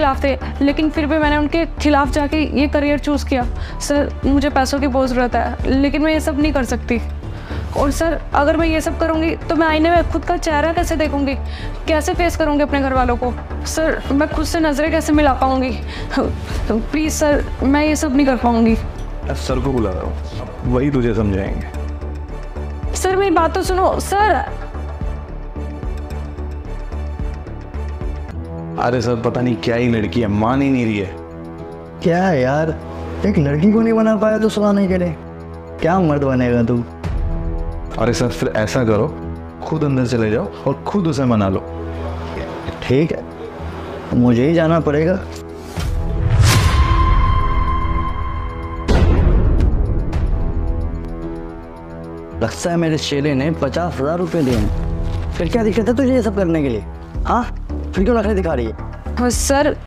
खिलाफ थे, लेकिन फिर भी मैंने उनके खिलाफ जाके ये करियर चूज़ किया। सर मुझे पैसों की बहुत ज़रूरत है, लेकिन मैं ये सब नहीं कर सकती। और सर अगर मैं ये सब करूँगी तो मैं आईने में खुद का चेहरा कैसे देखूँगी, कैसे फेस करूँगी अपने घर वालों को? सर मैं खुद से नज़रें कैसे मिला पाऊँगी? प्लीज़ सर, मैं ये सब नहीं कर पाऊँगी। सर को बुला रहा हूँ, वही तुझे समझाएंगे। सर मेरी बात तो सुनो सर। अरे सर पता नहीं क्या ही लड़की है, मान ही नहीं रही है। क्या है यार, एक लड़की को नहीं बना पाया तो सुनाने के लिए क्या मर्द बनेगा तू? अरे सर फिर ऐसा करो, खुद अंदर चले जाओ और खुद उसे मना लो। ठीक है, मुझे ही जाना पड़ेगा। लगता है मेरे चेले ने 50,000 रुपये दिए हैं। फिर क्या दिक्कत है तुझे ये सब करने के लिए? हाँ, फिर क्यों नखरे दिखा रही है? सर